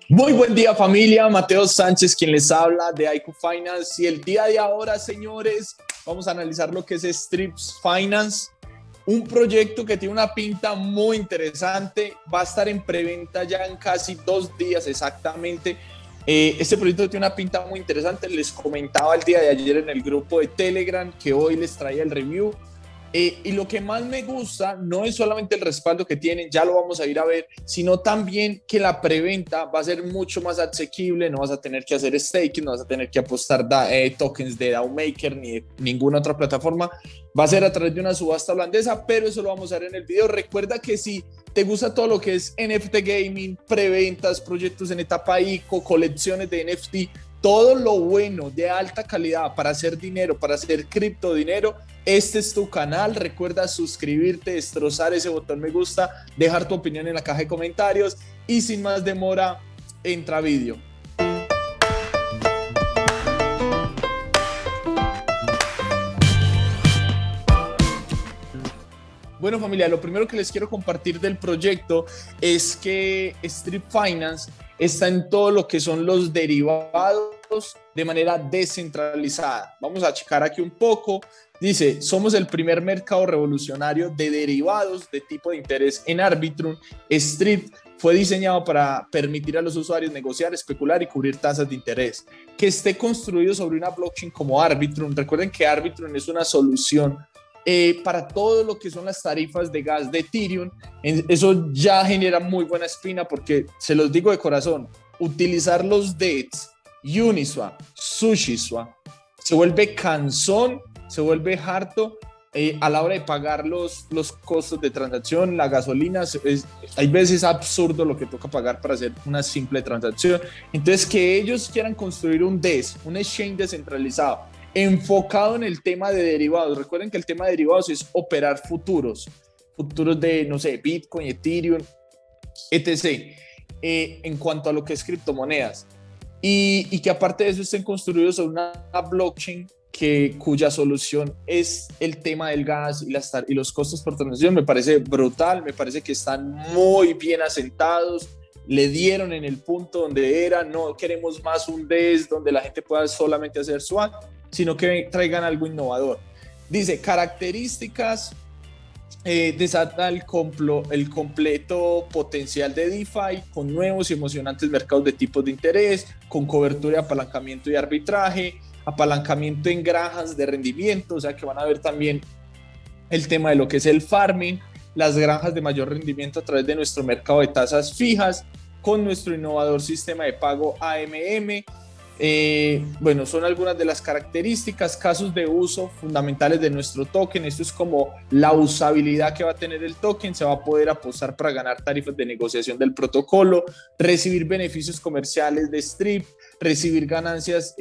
Muy buen día familia, Mateo Sánchez quien les habla de IQ Finance y el día de ahora, señores, vamos a analizar lo que es Strips Finance, un proyecto que tiene una pinta muy interesante, va a estar en preventa ya en casi 2 días exactamente. Este proyecto tiene una pinta muy interesante, les comentaba el día de ayer en el grupo de Telegram que hoy les traía el review. Y lo que más me gusta no es solamente el respaldo que tienen, ya lo vamos a ir a ver, sino también que la preventa va a ser mucho más asequible, no vas a tener que hacer staking, no vas a tener que apostar tokens de DAO Maker ni de ninguna otra plataforma, va a ser a través de una subasta holandesa, pero eso lo vamos a ver en el video. Recuerda que si te gusta todo lo que es NFT Gaming, preventas, proyectos en etapa ICO, colecciones de NFT, todo lo bueno de alta calidad para hacer dinero, para hacer cripto dinero, este es tu canal. Recuerda suscribirte, destrozar ese botón me gusta, dejar tu opinión en la caja de comentarios y sin más demora, entra a vídeo. Bueno familia, lo primero que les quiero compartir del proyecto es que Strip Finance está en todo lo que son los derivados de manera descentralizada. Vamos a checar aquí un poco. Dice, somos el primer mercado revolucionario de derivados de tipo de interés en Arbitrum. Strip fue diseñado para permitir a los usuarios negociar, especular y cubrir tasas de interés. Que esté construido sobre una blockchain como Arbitrum. Recuerden que Arbitrum es una solución para todo lo que son las tarifas de gas de Ethereum. Eso ya genera muy buena espina porque, se los digo de corazón, utilizar los DEX, Uniswap, SushiSwap, se vuelve cansón, se vuelve harto a la hora de pagar los costos de transacción, la gasolina. Hay veces absurdo lo que toca pagar para hacer una simple transacción. Entonces, que ellos quieran construir un DEX, un exchange descentralizado, enfocado en el tema de derivados. Recuerden que el tema de derivados es operar futuros de, no sé, Bitcoin, Ethereum, etc. En cuanto a lo que es criptomonedas. Y que aparte de eso estén construidos sobre una blockchain cuya solución es el tema del gas y los costos por transacción. Me parece brutal, me parece que están muy bien asentados. Le dieron en el punto donde era. No queremos más un DES donde la gente pueda solamente hacer swap, sino que traigan algo innovador. Dice, características, desata el completo potencial de DeFi con nuevos y emocionantes mercados de tipos de interés, con cobertura de apalancamiento y arbitraje, apalancamiento en granjas de rendimiento, o sea que van a ver también el tema de lo que es el farming, las granjas de mayor rendimiento a través de nuestro mercado de tasas fijas, con nuestro innovador sistema de pago AMM. Bueno, son algunas de las características, casos de uso fundamentales de nuestro token. Esto es como la usabilidad que va a tener el token. Se va a poder apostar para ganar tarifas de negociación del protocolo, recibir beneficios comerciales de Strip, recibir ganancias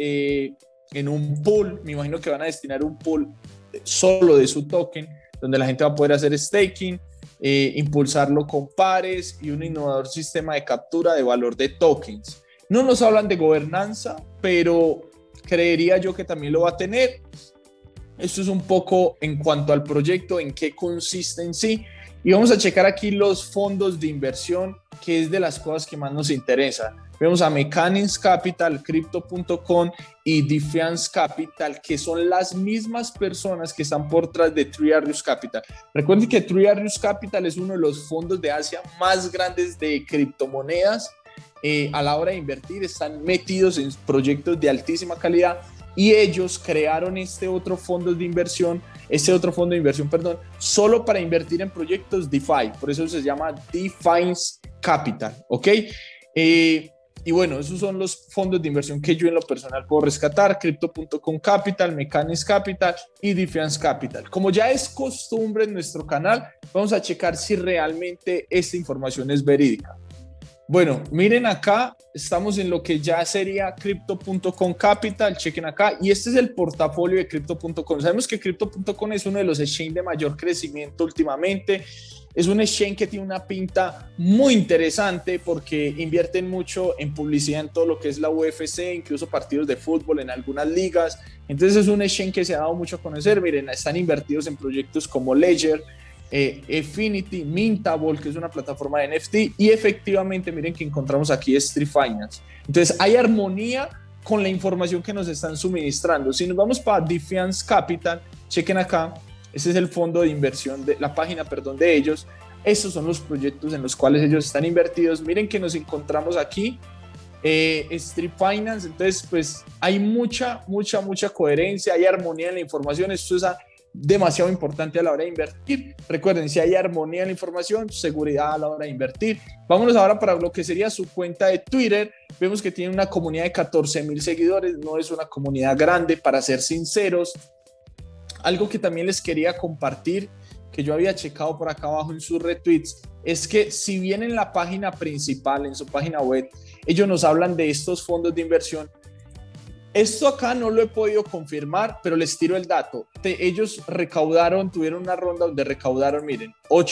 en un pool. Me imagino que van a destinar un pool solo de su token, donde la gente va a poder hacer staking, impulsarlo con pares y un innovador sistema de captura de valor de tokens. No nos hablan de gobernanza, pero creería yo que también lo va a tener. Esto es un poco en cuanto al proyecto, en qué consiste en sí. Y vamos a checar aquí los fondos de inversión, que es de las cosas que más nos interesa. Vemos a Mechanics Capital, Crypto.com y Defiance Capital, que son las mismas personas que están por detrás de Three Arrows Capital. Recuerden que Three Arrows Capital es uno de los fondos de Asia más grandes de criptomonedas. A la hora de invertir están metidos en proyectos de altísima calidad y ellos crearon este otro fondo de inversión, solo para invertir en proyectos DeFi. Por eso se llama Defiance Capital, ¿ok? Y bueno, esos son los fondos de inversión que yo en lo personal puedo rescatar: Crypto.com Capital, Mechanics Capital y Defiance Capital. Como ya es costumbre en nuestro canal, vamos a checar si realmente esta información es verídica. Bueno, miren acá, estamos en lo que ya sería Crypto.com Capital, chequen acá, y este es el portafolio de Crypto.com. Sabemos que Crypto.com es uno de los exchanges de mayor crecimiento últimamente. Es un exchange que tiene una pinta muy interesante porque invierten mucho en publicidad en todo lo que es la UFC, incluso partidos de fútbol en algunas ligas. Entonces es un exchange que se ha dado mucho a conocer. Miren, están invertidos en proyectos como Ledger, Affinity, Mintable, que es una plataforma de NFT, y efectivamente miren que encontramos aquí Street Finance. Entonces hay armonía con la información que nos están suministrando. Si nos vamos para Defiance Capital, chequen acá, ese es el fondo de inversión, de la página, perdón, de ellos. Estos son los proyectos en los cuales ellos están invertidos. Miren que nos encontramos aquí, Street Finance. Entonces pues hay mucha coherencia, hay armonía en la información. Esto es demasiado importante a la hora de invertir. Recuerden, si hay armonía en la información, seguridad a la hora de invertir. Vámonos ahora para lo que sería su cuenta de Twitter. Vemos que tiene una comunidad de 14,000 seguidores, no es una comunidad grande, para ser sinceros. Algo que también les quería compartir, que yo había checado por acá abajo en sus retweets, es que si bien en la página principal, en su página web, ellos nos hablan de estos fondos de inversión, esto acá no lo he podido confirmar, pero les tiro el dato. Ellos tuvieron una ronda donde recaudaron, miren,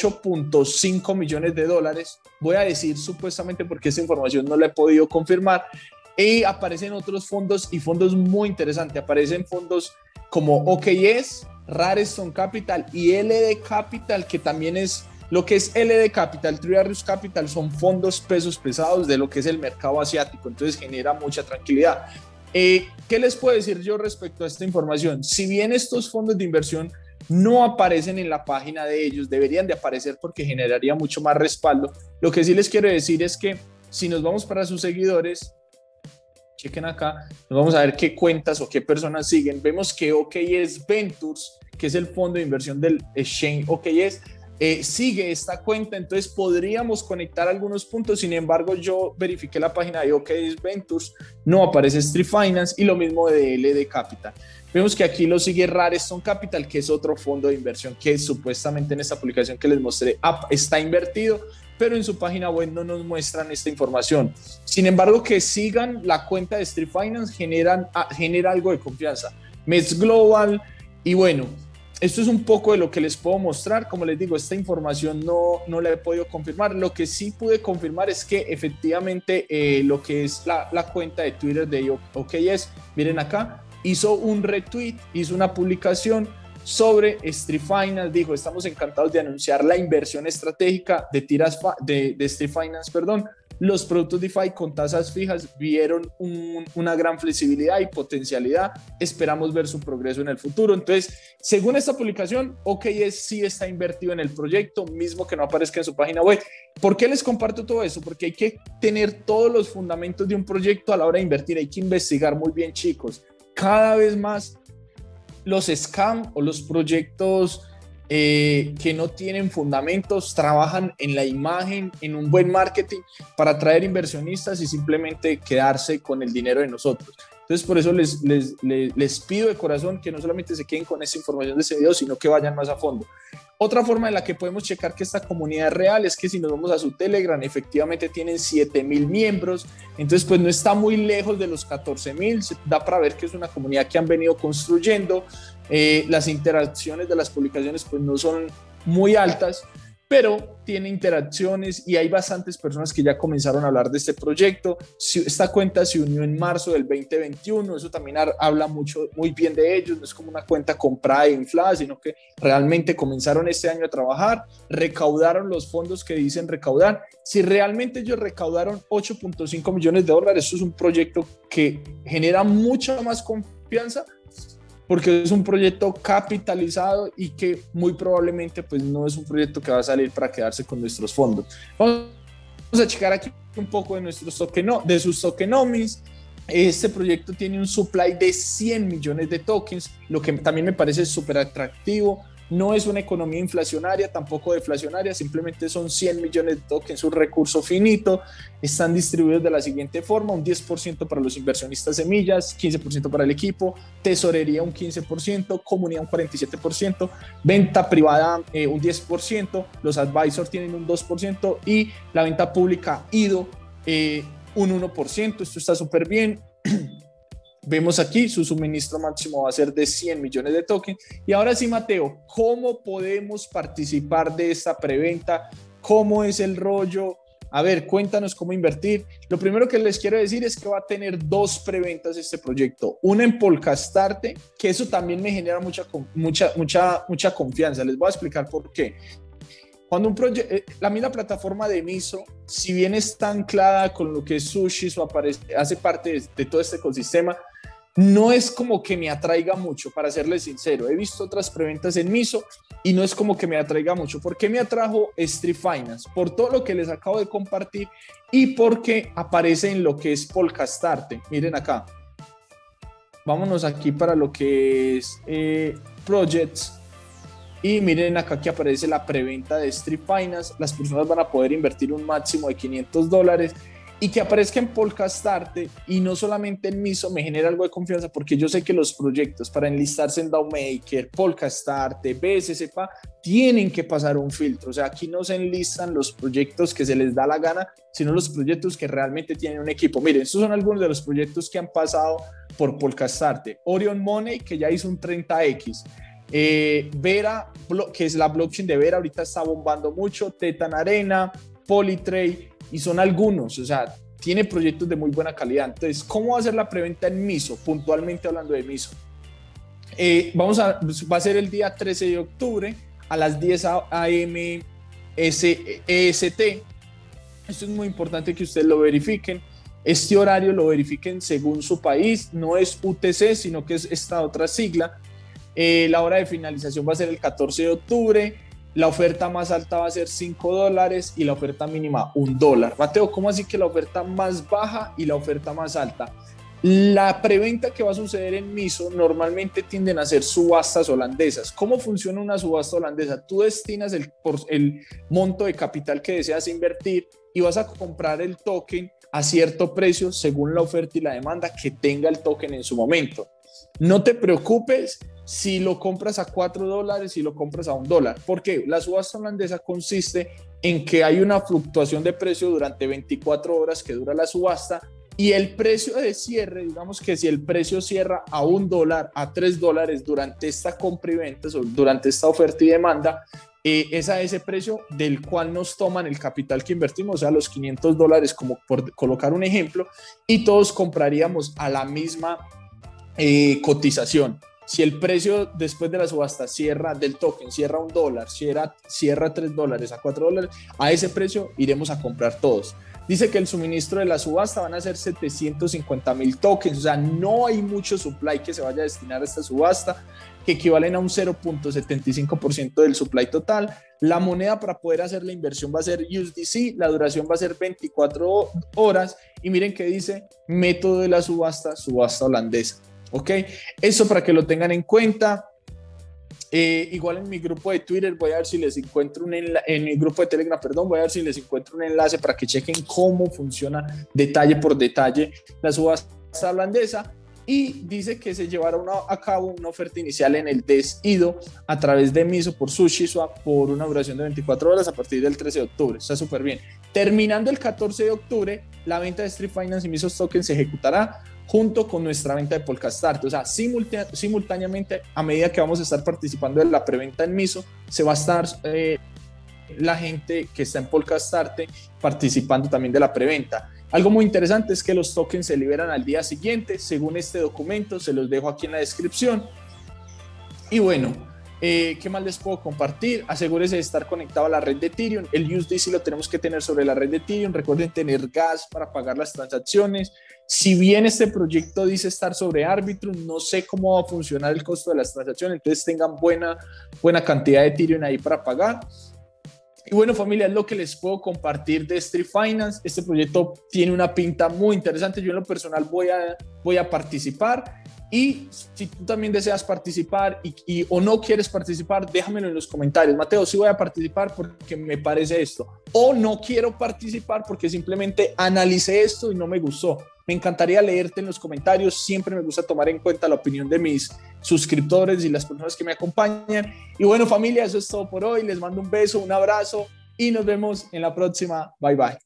$8.5 millones. Voy a decir supuestamente porque esa información no la he podido confirmar. Y aparecen otros fondos y fondos muy interesantes. Aparecen fondos como OKS, Rarestone Capital y LD Capital, que también es lo que es LD Capital, Three Arrows Capital, son fondos pesos pesados de lo que es el mercado asiático. Entonces genera mucha tranquilidad. ¿Qué les puedo decir yo respecto a esta información? Si bien estos fondos de inversión no aparecen en la página de ellos, deberían de aparecer porque generaría mucho más respaldo. Lo que sí les quiero decir es que si nos vamos para sus seguidores, chequen acá, nos vamos a ver qué cuentas o qué personas siguen. Vemos que OKS Ventures, que es el fondo de inversión del exchange OKS, sigue esta cuenta, entonces podríamos conectar algunos puntos. Sin embargo, yo verifiqué la página de OKS Ventures, no aparece Street Finance, y lo mismo de LD Capital. Vemos que aquí lo sigue Rarestone Capital, que es otro fondo de inversión que supuestamente en esta publicación que les mostré está invertido, pero en su página web no nos muestran esta información. Sin embargo, que sigan la cuenta de Street Finance genera algo de confianza. Mets Global, y bueno, esto es un poco de lo que les puedo mostrar. Como les digo, esta información no la he podido confirmar. Lo que sí pude confirmar es que efectivamente lo que es la cuenta de Twitter de OKS, miren acá, hizo un retweet, hizo una publicación sobre Street Finance. Dijo: estamos encantados de anunciar la inversión estratégica de Street Finance, Los productos DeFi con tasas fijas vieron una gran flexibilidad y potencialidad. Esperamos ver su progreso en el futuro. Entonces, según esta publicación, OKS sí está invertido en el proyecto, mismo que no aparezca en su página web. ¿Por qué les comparto todo eso? Porque hay que tener todos los fundamentos de un proyecto a la hora de invertir. Hay que investigar muy bien, chicos. Cada vez más los scam o los proyectos que no tienen fundamentos trabajan en la imagen, en un buen marketing para atraer inversionistas y simplemente quedarse con el dinero de nosotros. Entonces, por eso les pido de corazón que no solamente se queden con esta información de ese video, sino que vayan más a fondo. Otra forma en la que podemos checar que esta comunidad es real es que si nos vamos a su Telegram, efectivamente tienen 7,000 miembros, entonces pues no está muy lejos de los 14,000, da para ver que es una comunidad que han venido construyendo. Las interacciones de las publicaciones pues no son muy altas, pero tiene interacciones y hay bastantes personas que ya comenzaron a hablar de este proyecto. Esta cuenta se unió en marzo del 2021, eso también habla muy bien de ellos. No es como una cuenta comprada e inflada, sino que realmente comenzaron este año a trabajar, recaudaron los fondos que dicen recaudar. Si realmente ellos recaudaron $8.5 millones, esto es un proyecto que genera mucha más confianza, porque es un proyecto capitalizado y que muy probablemente pues no es un proyecto que va a salir para quedarse con nuestros fondos. Vamos a checar aquí un poco de sus tokenomics. Este proyecto tiene un supply de 100 millones de tokens, lo que también me parece súper atractivo. No es una economía inflacionaria, tampoco deflacionaria, simplemente son 100 millones de tokens, un recurso finito. Están distribuidos de la siguiente forma: un 10% para los inversionistas semillas, 15% para el equipo, tesorería un 15%, comunidad un 47%, venta privada un 10%, los advisors tienen un 2% y la venta pública IDO un 1%. Esto está súper bien. Vemos aquí, su suministro máximo va a ser de 100 millones de tokens. Y ahora sí, Mateo, ¿cómo podemos participar de esta preventa? ¿Cómo es el rollo? A ver, cuéntanos cómo invertir. Lo primero que les quiero decir es que va a tener 2 preventas este proyecto. Una en Polkastarte, que eso también me genera mucha confianza. Les voy a explicar por qué. Cuando la misma plataforma de Miso, si bien está anclada con lo que es SushiSwap, hace parte de todo este ecosistema, no es como que me atraiga mucho, para serles sincero. He visto otras preventas en Miso y no es como que me atraiga mucho. ¿Por qué me atrajo Street Finance? Por todo lo que les acabo de compartir y porque aparece en lo que es Polkastarte. Miren acá. Vámonos aquí para lo que es Projects. Y miren acá que aparece la preventa de Street Finance. Las personas van a poder invertir un máximo de $500 y que aparezca en Polkastarte y no solamente en Miso me genera algo de confianza, porque yo sé que los proyectos para enlistarse en DAOmaker, Polkastarte, BSCPA tienen que pasar un filtro. O sea, aquí no se enlistan los proyectos que se les da la gana, sino los proyectos que realmente tienen un equipo. Miren, estos son algunos de los proyectos que han pasado por Polkastarte. Orion Money, que ya hizo un 30x. Vera, que es la blockchain de Vera, ahorita está bombando mucho. Tetan Arena, Polytrade, y son algunos. O sea, tiene proyectos de muy buena calidad. Entonces, ¿cómo va a ser la preventa en Miso? Puntualmente hablando de Miso, va a ser el día 13 de octubre a las 10 a.m. EST. Esto es muy importante que ustedes lo verifiquen. Este horario lo verifiquen según su país. No es UTC, sino que es esta otra sigla. La hora de finalización va a ser el 14 de octubre. La oferta más alta va a ser $5 y la oferta mínima $1. Mateo, ¿cómo así que la oferta más baja y la oferta más alta? La preventa que va a suceder en Miso normalmente tienden a ser subastas holandesas. ¿Cómo funciona una subasta holandesa? Tú destinas el monto de capital que deseas invertir y vas a comprar el token a cierto precio según la oferta y la demanda que tenga el token en su momento. No te preocupes si lo compras a $4 y lo compras a $1. ¿Por qué? La subasta holandesa consiste en que hay una fluctuación de precio durante 24 horas que dura la subasta, y el precio de cierre, digamos que si el precio cierra a $1, a $3 durante esta compra y venta, durante esta oferta y demanda, es a ese precio del cual nos toman el capital que invertimos, o sea, los $500, como por colocar un ejemplo, y todos compraríamos a la misma cotización. Si el precio después de la subasta cierra del token, cierra $1, cierra $3, a $4, a ese precio iremos a comprar todos. Dice que el suministro de la subasta van a ser 750,000 tokens, o sea, no hay mucho supply que se vaya a destinar a esta subasta, que equivalen a un 0.75% del supply total. La moneda para poder hacer la inversión va a ser USDC, la duración va a ser 24 horas, y miren que dice método de la subasta, subasta holandesa. ¿Ok? Eso para que lo tengan en cuenta. Igual en mi grupo de Twitter voy a ver si les encuentro en mi grupo de Telegram, perdón, voy a ver si les encuentro un enlace para que chequen cómo funciona detalle por detalle la subasta holandesa. Y dice que se llevará a cabo una oferta inicial en el DES-IDO a través de Miso por SushiSwap por una duración de 24 horas a partir del 13 de octubre. Está súper bien. Terminando el 14 de octubre, la venta de Street Finance y Miso Tokens se ejecutará junto con nuestra venta de Polkastarte. O sea, simultáneamente, a medida que vamos a estar participando de la preventa en Miso, se va a estar la gente que está en Polkastarte participando también de la preventa. Algo muy interesante es que los tokens se liberan al día siguiente, según este documento, se los dejo aquí en la descripción. Y bueno, ¿qué más les puedo compartir? Asegúrese de estar conectado a la red de Ethereum. El USDC lo tenemos que tener sobre la red de Ethereum. Recuerden tener gas para pagar las transacciones. Si bien este proyecto dice estar sobre Arbitrum, no sé cómo va a funcionar el costo de las transacciones, entonces tengan buena cantidad de Ethereum ahí para pagar. Y bueno, familia, es lo que les puedo compartir de Street Finance. Este proyecto tiene una pinta muy interesante. Yo en lo personal voy a participar. Y si tú también deseas participar o no quieres participar, déjamelo en los comentarios. Mateo, sí voy a participar porque me parece esto. O no quiero participar porque simplemente analicé esto y no me gustó. Me encantaría leerte en los comentarios. Siempre me gusta tomar en cuenta la opinión de mis suscriptores y las personas que me acompañan. Y bueno, familia, eso es todo por hoy. Les mando un beso, un abrazo y nos vemos en la próxima. Bye, bye.